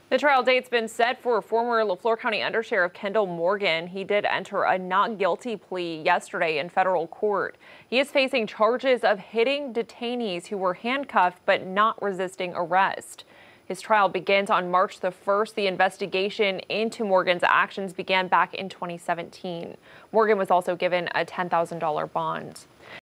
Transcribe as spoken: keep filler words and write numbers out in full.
The trial date's been set for former LeFlore County Undersheriff Kendall Morgan. He did enter a not guilty plea yesterday in federal court. He is facing charges of hitting detainees who were handcuffed but not resisting arrest. His trial begins on March the first. The investigation into Morgan's actions began back in twenty seventeen. Morgan was also given a ten thousand dollar bond.